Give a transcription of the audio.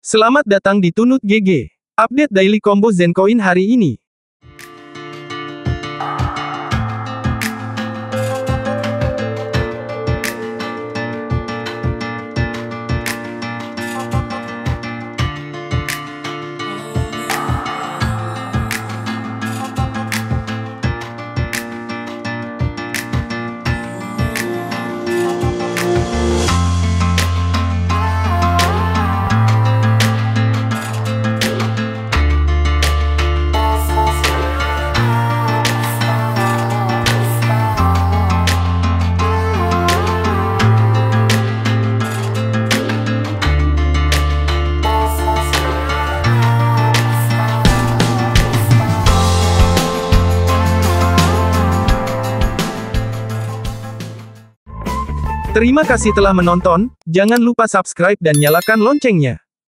Selamat datang di Tunut GG. Update daily combo Zencoin hari ini. Terima kasih telah menonton, jangan lupa subscribe dan nyalakan loncengnya.